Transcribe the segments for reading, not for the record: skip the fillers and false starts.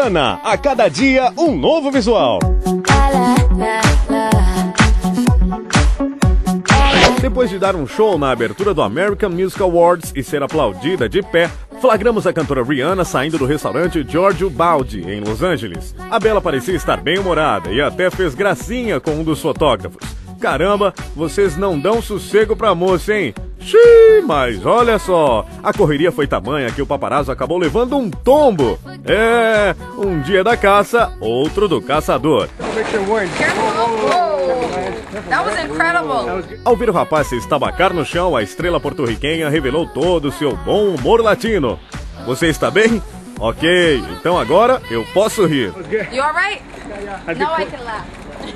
Rihanna, a cada dia um novo visual. Depois de dar um show na abertura do American Music Awards e ser aplaudida de pé, flagramos a cantora Rihanna saindo do restaurante Giorgio Baldi, em Los Angeles. A bela parecia estar bem humorada e até fez gracinha com um dos fotógrafos. Caramba, vocês não dão sossego pra moça, hein? Xiii, mas olha só, a correria foi tamanha que o paparazzo acabou levando um tombo. É, um dia da caça, outro do caçador. That was incredible. Ao ver o rapaz se estabacar no chão, a estrela porto-riquenha revelou todo o seu bom humor latino. Você está bem? Ok, então agora eu posso rir. You alright? Now I can laugh.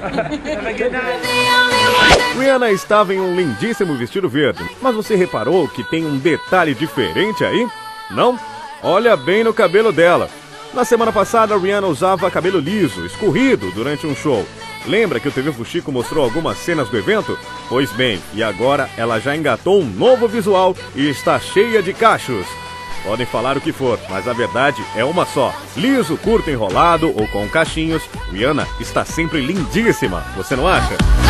Rihanna estava em um lindíssimo vestido verde, mas você reparou que tem um detalhe diferente aí? Não? Olha bem no cabelo dela. Na semana passada, Rihanna usava cabelo liso, escorrido durante um show. Lembra que o TV Fuxico mostrou algumas cenas do evento? Pois bem, e agora ela já engatou um novo visual e está cheia de cachos. Podem falar o que for, mas a verdade é uma só. Liso, curto, enrolado ou com cachinhos, Rihanna está sempre lindíssima, você não acha?